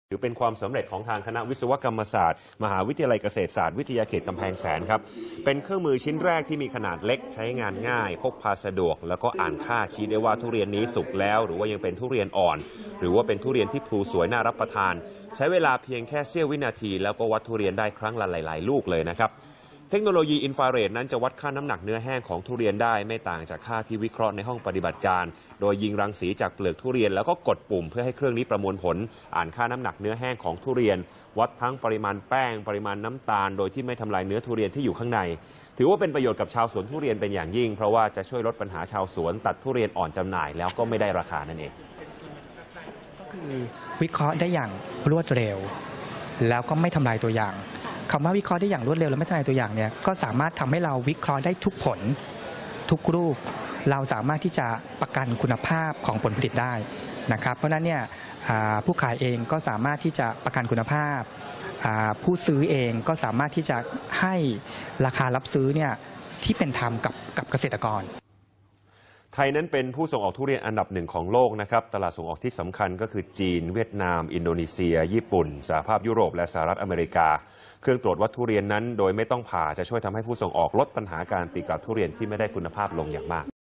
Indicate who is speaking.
Speaker 1: ถือเป็นความสำเร็จของทางคณะวิศวกรรมศาสตร์มหาวิทยาลัยเกษตรศาสตร์วิทยาเขตกำแพงแสนครับเป็นเครื่องมือชิ้นแรกที่มีขนาดเล็กใช้งานง่ายพกพาสะดวกแล้วก็อ่านค่าชี้ได้ว่าทุเรียนนี้สุกแล้วหรือว่ายังเป็นทุเรียนอ่อนหรือว่าเป็นทุเรียนที่พลูสวยน่ารับประทานใช้เวลาเพียงแค่เสี้ยววินาทีแล้วก็วัดทุเรียนได้ครั้งละหลายๆลูกเลยนะครับเทคโนโลยีอินฟราเรดนั้นจะวัดค่าน้ำหนักเนื้อแห้งของทุเรียนได้ไม่ต่างจากค่าที่วิเคราะห์ในห้องปฏิบัติการโดยยิงรังสีจากเปลือกทุเรียนแล้วก็กดปุ่มเพื่อให้เครื่องนี้ประมวลผลอ่านค่าน้ำหนักเนื้อแห้งของทุเรียนวัดทั้งปริมาณแป้งปริมาณน้ำตาลโดยที่ไม่ทำลายเนื้อทุเรียนที่อยู่ข้างในถือว่าเป็นประโยชน์กับชาวสวนทุเรียนเป็นอย่างยิ่งเพราะว่าจะช่วยลดปัญหาชาวสวนตัดทุเรียนอ่อนจำหน่ายแล้วก็ไม่ได้ราคานั่นเอง
Speaker 2: ก็คือวิเคราะห์ได้อย่างรวดเร็วแล้วก็ไม่ทำลายตัวอย่างคำว่าวิเคราะห์ได้อย่างรวดเร็วและไม่ทำลายตัวอย่างเนี่ยก็สามารถทำให้เราวิเคราะห์ได้ทุกผลทุกรูปเราสามารถที่จะประกันคุณภาพของผลผลิตได้นะครับเพราะฉะนั้นเนี่ยผู้ขายเองก็สามารถที่จะประกันคุณภาพผู้ซื้อเองก็สามารถที่จะให้ราคารับซื้อเนี่ยที่เป็นธรรมกับเกษตรกร
Speaker 1: ไทยนั้นเป็นผู้ส่งออกทุเรียนอันดับหนึ่งของโลกนะครับตลาดส่งออกที่สำคัญก็คือจีนเวียดนามอินโดนีเซียญี่ปุ่นสหภาพยุโรปและสหรัฐอเมริกาเครื่องตรวจวัดทุเรียนนั้นโดยไม่ต้องผ่าจะช่วยทำให้ผู้ส่งออกลดปัญหาการตีกลับทุเรียนที่ไม่ได้คุณภาพลงอย่างมาก